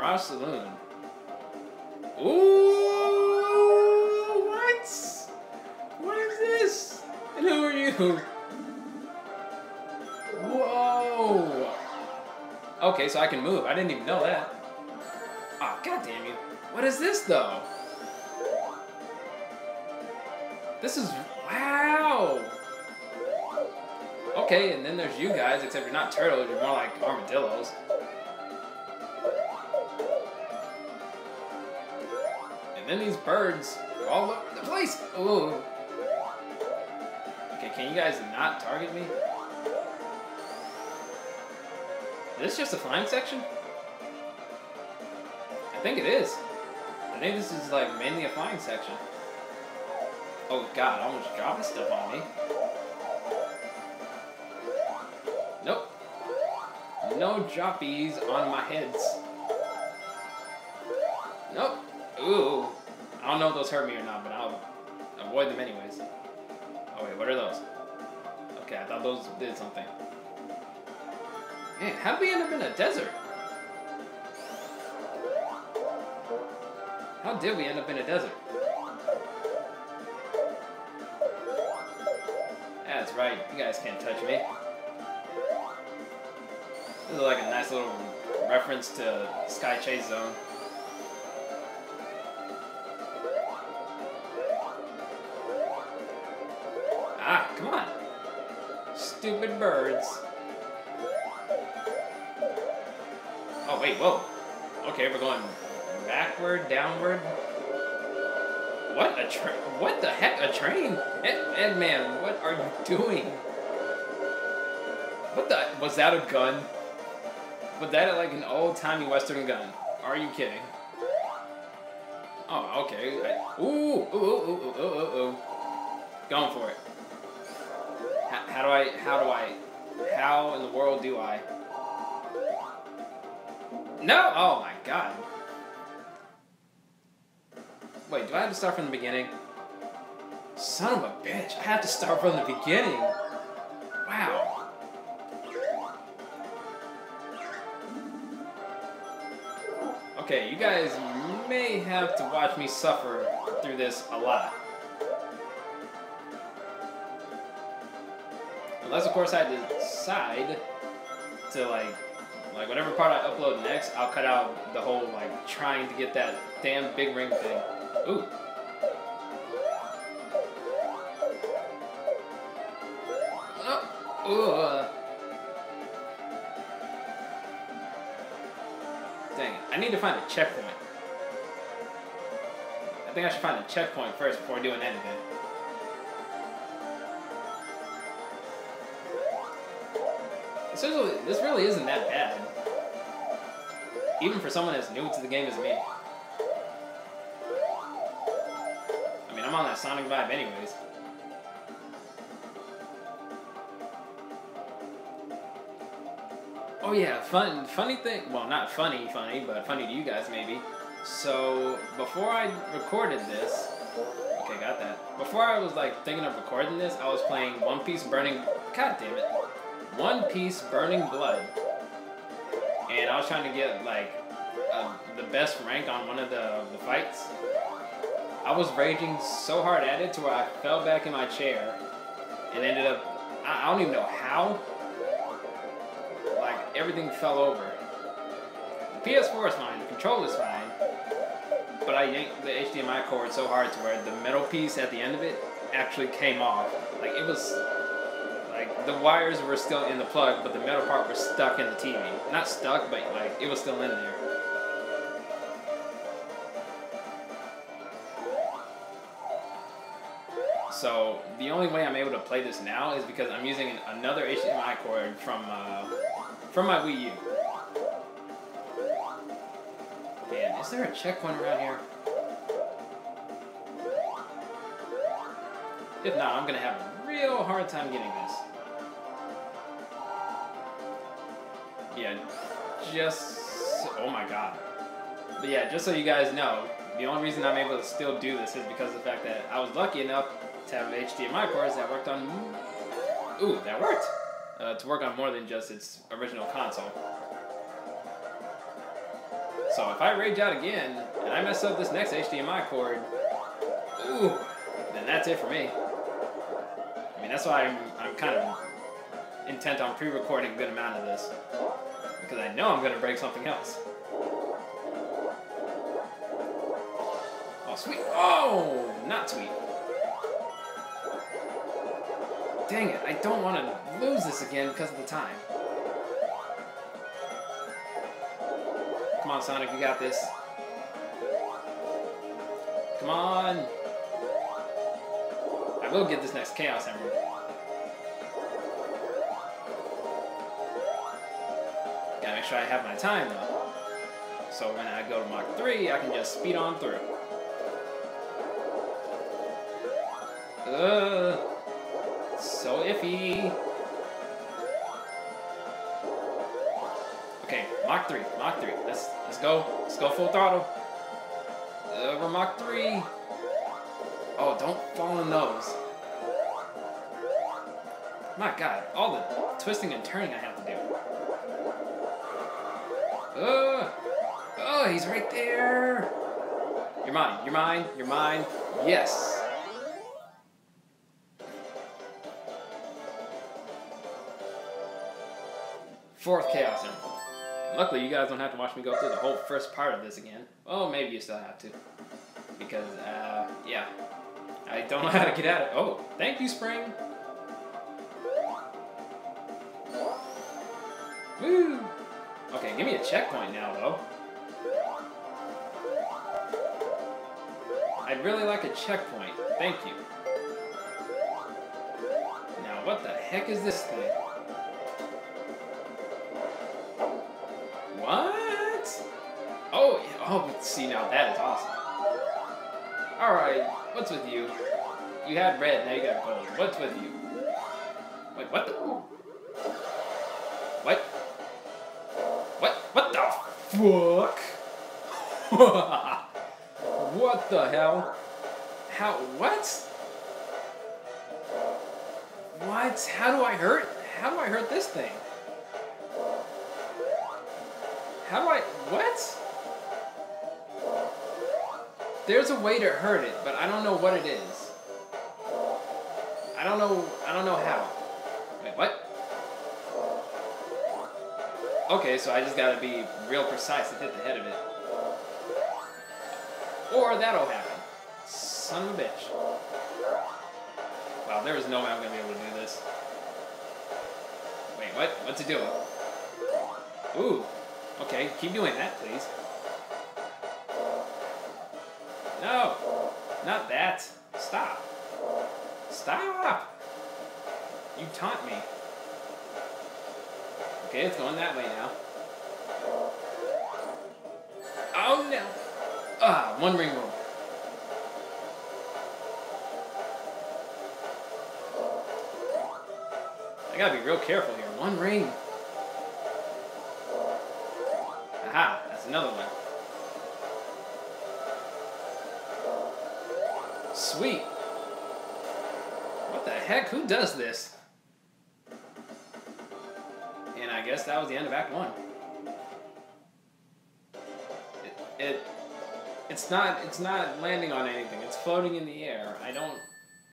Mirage Saloon. Ooh, what? What is this? And who are you? Whoa. Okay, so I can move. I didn't even know that. Oh, god damn you. What is this, though? This is... Wow. Okay, and then there's you guys, except you're not turtles, you're more like armadillos. And then these birds are all over the place. Ooh. Okay, can you guys not target me? Is this just a flying section? I think it is. I think this is like mainly a flying section. Oh god, I almost dropped stuff on me. Nope. No droppies on my heads. Nope. Ooh. I don't know if those hurt me or not, but I'll avoid them anyways. Oh wait, what are those? Okay, I thought those did something. Man, how did we end up in a desert? How did we end up in a desert? That's right, you guys can't touch me. This is like a nice little reference to Sky Chase Zone. Ah, come on. Stupid birds. Oh, wait, whoa. Okay, we're going backward, downward. What? What the heck? A train? Eggman, what are you doing? What the? Was that a gun? Was that like an old-timey Western gun? Are you kidding? Oh, okay. Ooh. Going for it. How in the world do I? No! Oh my god. Wait, do I have to start from the beginning? Son of a bitch, I have to start from the beginning. Wow. Okay, you guys may have to watch me suffer through this a lot. Unless, of course, I decide to, like whatever part I upload next, I'll cut out the whole, like, trying to get that damn big ring thing. Ooh. Oh. Dang it. I need to find a checkpoint. I think I should find a checkpoint first before doing anything. This really isn't that bad. Even for someone as new to the game as me. I mean, I'm on that Sonic vibe anyways. Oh yeah, funny thing, well not funny, but funny to you guys maybe. So, before I recorded this, okay, got that. Before I was like thinking of recording this, I was playing One Piece Burning Blood. And I was trying to get like the best rank on one of the fights. I was raging so hard at it to where I fell back in my chair and ended up, I don't even know how, like everything fell over. The PS4 is fine, the controller's fine, but I yanked the HDMI cord so hard to where the metal piece at the end of it actually came off. Like it was, like the wires were still in the plug, but the metal part was stuck in the TV. Not stuck, but like it was still in there. So the only way I'm able to play this now is because I'm using another HDMI cord from my Wii U. Man, is there a checkpoint around here? If not, I'm gonna have a real hard time getting this. Yeah, oh my god. But yeah, just so you guys know, the only reason I'm able to still do this is because of the fact that I was lucky enough to have HDMI cords that worked on... Ooh, that worked! To work on more than just its original console. So if I rage out again, and I mess up this next HDMI cord, ooh, then that's it for me. I mean, that's why I'm kind of intent on pre-recording a good amount of this. Because I know I'm going to break something else. Oh, sweet. Oh, not sweet. Dang it, I don't want to lose this again because of the time. Come on, Sonic, you got this. Come on. I will get this next Chaos Emerald. Gotta make sure I have my time, though. So when I go to Mach 3, I can just speed on through. So iffy. Okay, Mach 3, Mach 3. Let's go. Let's go full throttle. We're Mach 3. Oh, don't fall in those. My God, all the twisting and turning I have to do. Oh, he's right there. You're mine, you're mine, you're mine. Yes. Fourth Chaos Emerald. Luckily, you guys don't have to watch me go through the whole first part of this again. Oh, maybe you still have to. Because, yeah. I don't know how to get out of it. Oh, thank you, Spring. Woo! Okay, give me a checkpoint now, though. I'd really like a checkpoint. Thank you. Now, what the heck is this thing? What? Oh, see, now that is awesome. Alright, what's with you? You had red, now you got gold. What's with you? Wait, what the? What? What the fuck? What the hell? How, what? What? How do I hurt this thing? What? There's a way to hurt it, but I don't know what it is. I don't know how. Wait, what? Okay, so I just gotta be real precise and hit the head of it. Or that'll happen. Son of a bitch. Wow, there is no way I'm gonna be able to do this. Wait, what? What's it doing? Ooh. Okay, keep doing that, please. No! Not that. Stop. Stop! You taunt me. Okay, it's going that way now. Oh no! Ah, one ring roll. I gotta be real careful here. One ring. Aha, that's another one. Sweet. What the heck? Who does this? And I guess that was the end of Act 1. It's not landing on anything. It's floating in the air. I don't